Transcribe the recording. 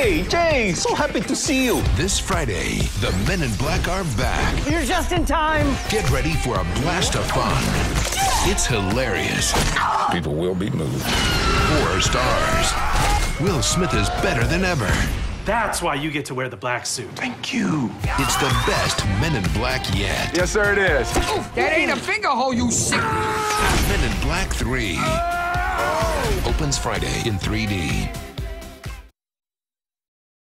Hey, Jay, so happy to see you. This Friday, the Men in Black are back. You're just in time. Get ready for a blast of fun. It's hilarious. People will be moved. 4 stars. Will Smith is better than ever. That's why you get to wear the black suit. Thank you. It's the best Men in Black yet. Yes, sir, it is. That ain't a finger hole, you sick. Men in Black 3. Opens Friday in 3D.